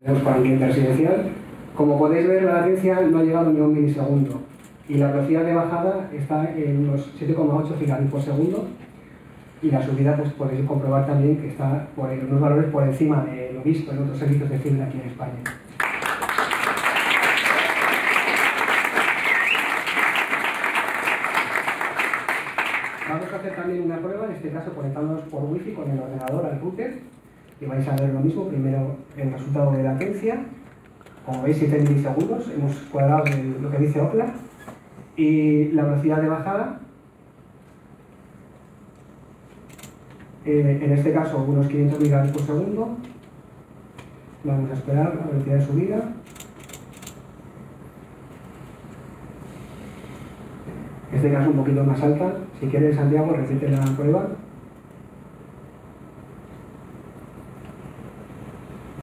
Tenemos para ambiente residencial. Como podéis ver, la latencia no ha llegado ni a un milisegundo y la velocidad de bajada está en unos 7,8 gigabits por segundo, y la subida pues podéis comprobar también que está por unos valores por encima de lo visto en otros servicios de fibra aquí en España. Vamos a hacer también una prueba, en este caso conectándonos por wifi con el ordenador al router, y vais a ver lo mismo. Primero el resultado de latencia, como veis 7 milisegundos, hemos cuadrado lo que dice Ookla, y la velocidad de bajada, en este caso unos 500 megabits por segundo. Vamos a esperar la velocidad de subida. En este caso un poquito más alta. Si quieres, Santiago, repite la prueba.